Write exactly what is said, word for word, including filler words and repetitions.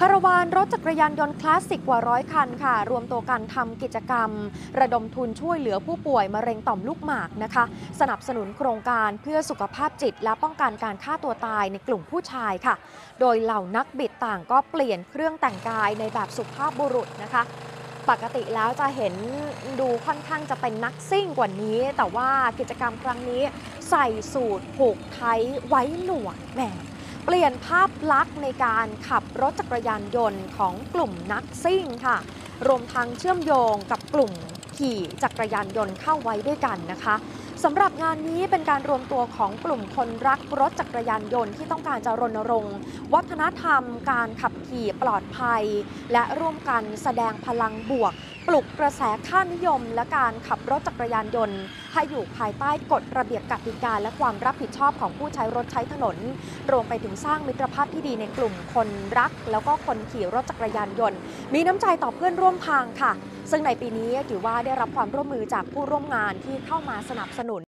คาราวานรถจักรยานยนต์คลาสสิกกว่าร้อยคันค่ะรวมตัวกันทำกิจกรรมระดมทุนช่วยเหลือผู้ป่วยมะเร็งต่อมลูกหมากนะคะสนับสนุนโครงการเพื่อสุขภาพจิตและป้องกันการฆ่าตัวตายในกลุ่มผู้ชายค่ะโดยเหล่านักบิดต่างก็เปลี่ยนเครื่องแต่งกายในแบบสุภาพบุรุษนะคะปกติแล้วจะเห็นดูค่อนข้างจะเป็นนักซิ่งกว่านี้แต่ว่ากิจกรรมครั้งนี้ใส่สูทผูกไทไว้หนวดแหมเปลี่ยนภาพลักษณ์ในการขับรถจักรยานยนต์ของกลุ่มนักซิ่งค่ะรวมทั้งเชื่อมโยงกับกลุ่มขี่จักรยานยนต์เข้าไว้ด้วยกันนะคะสำหรับงานนี้เป็นการรวมตัวของกลุ่มคนรักรถจักรยานยนต์ที่ต้องการจะรณรงค์วัฒนธรรมการขับขี่ปลอดภัยและร่วมกันแสดงพลังบวกปลุกกระแสค่านิยมและการขับรถจักรยานยนต์ให้อยู่ภายใต้กฎระเบียบกติกาและความรับผิดชอบของผู้ใช้รถใช้ถนนรวมไปถึงสร้างมิตรภาพที่ดีในกลุ่มคนรักแล้วก็คนขี่รถจักรยานยนต์มีน้ำใจต่อเพื่อนร่วมทางค่ะซึ่งในปีนี้ถือว่าได้รับความร่วมมือจากผู้ร่วมงานที่เข้ามาสนับสนุน